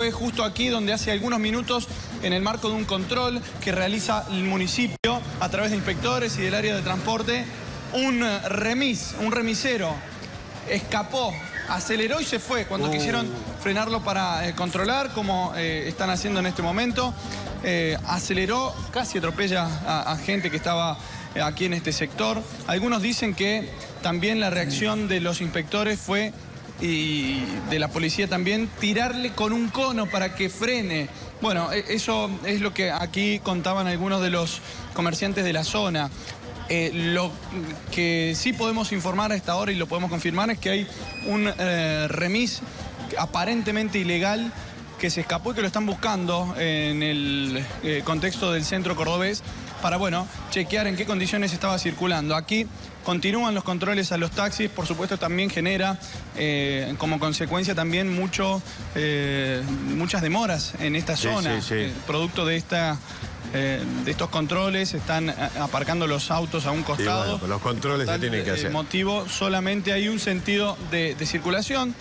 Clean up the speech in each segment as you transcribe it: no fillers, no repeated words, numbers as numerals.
Fue justo aquí donde hace algunos minutos, en el marco de un control que realiza el municipio a través de inspectores y del área de transporte, un remisero escapó, aceleró y se fue cuando quisieron frenarlo para controlar, como están haciendo en este momento. Aceleró, casi atropella a gente que estaba aquí en este sector. Algunos dicen que también la reacción de los inspectores fue, y de la policía también, tirarle con un cono para que frene. Bueno, eso es lo que aquí contaban algunos de los comerciantes de la zona. Lo que sí podemos informar a esta hora y lo podemos confirmar es que hay un remis aparentemente ilegal que se escapó y que lo están buscando en el contexto del centro cordobés para, bueno, chequear en qué condiciones estaba circulando. Aquí continúan los controles a los taxis, por supuesto también genera como consecuencia también muchas demoras en esta zona, producto de estos controles. Están aparcando los autos a un costado. Bueno, los controles se tienen que hacer. Motivo, solamente hay un sentido de circulación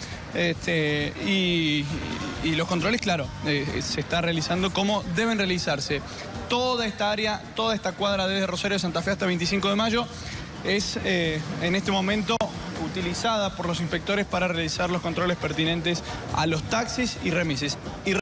y los controles, claro, se está realizando como deben realizarse. Toda esta área, toda esta cuadra desde Rosario de Santa Fe hasta 25 de mayo es en este momento utilizada por los inspectores para realizar los controles pertinentes a los taxis y remises.